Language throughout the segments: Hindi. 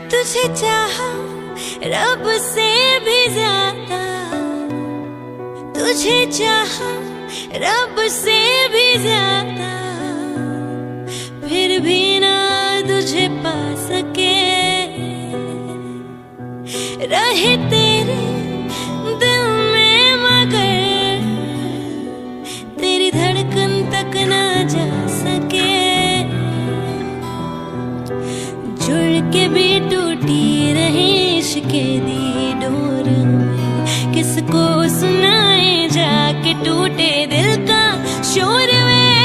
तुझे चाहा रब से भी ज्यादा, तुझे चाहा रब से भी ज्यादा, फिर भी ना तुझे पा सके। रहे तेरे दिल में मगर तेरी धड़कन तक ना जा सके। जुड़ के भी टूटी रहे इश्क़े दी डोर में, किसको सुनाए जाके टूटे दिल का शोर में।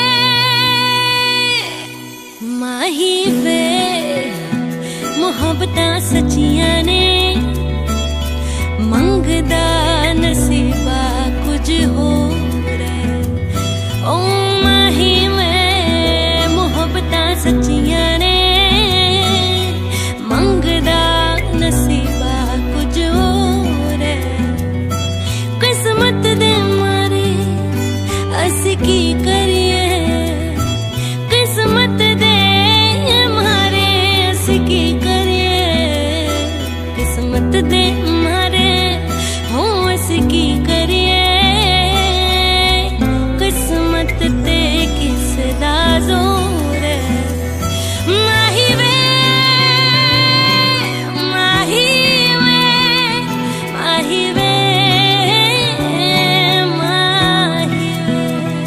माही वे मोहब्बतां सच्चियां ने, मंगदा नसीबा कुछ हो रहे। ओ माही वे मोहब्बतां सच्चियां ने, मंगदा नसीबा कुछ हो रहे। किस्मत दे मारे अस की करिए, किस्मत दे मारे अस की करिए, किस्मत दे मारे हो अस की करिए। किस्मत ते किस दा जोर है। माही वे माही वे माही वे माही वे।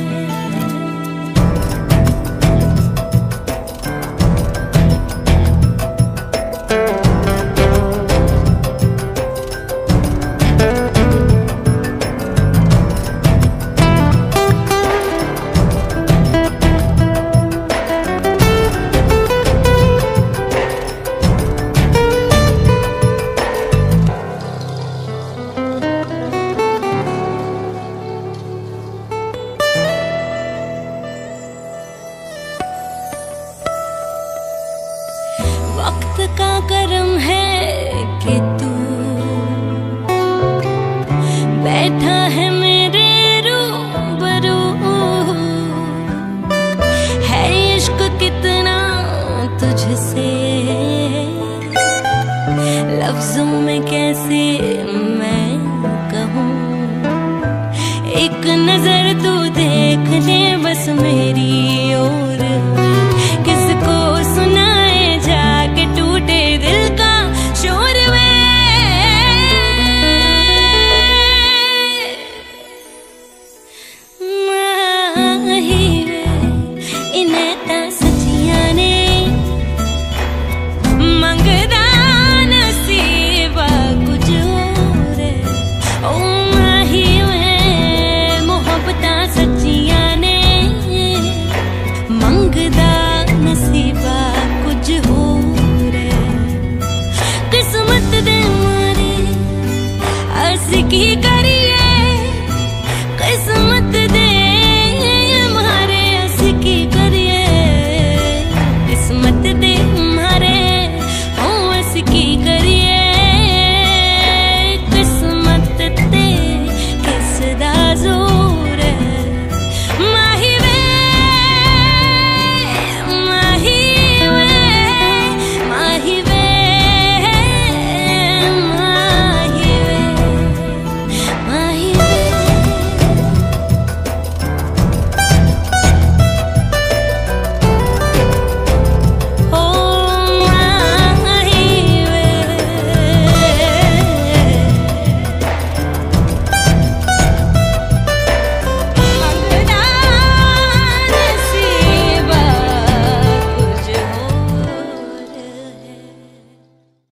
वक्त का करम है कि तू बैठा है